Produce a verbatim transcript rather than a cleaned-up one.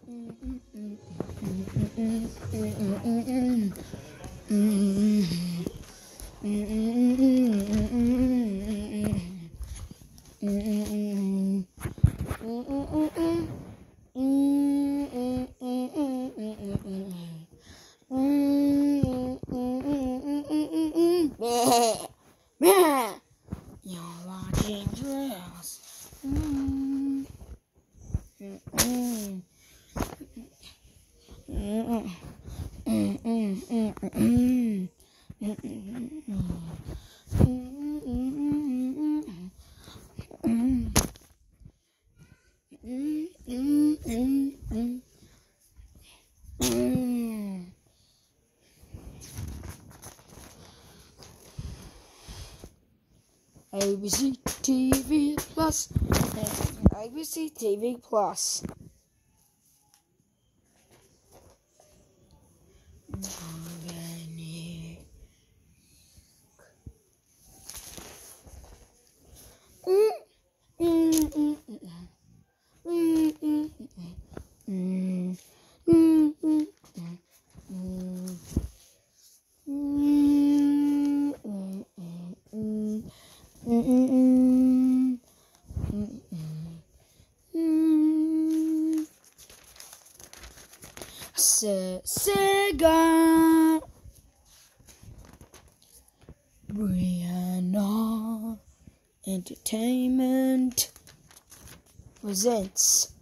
You're watching Drills. Mm. Mm, mm. Mm, mm, mm, mm, mm. Mm, mm, mm. Mm, mm, mm. Mm, mm, mm, mm. Mm. A B C T V Plus. A B C T V Plus. Organic. Mm, mm, mm, mm. Mm, mm, mm, mm. Mm, mm, mm, mm. Mm, mm, mm, mm. Mm, mm, mm. Mm, mm, mm. Se- Sega Brianna Entertainment presents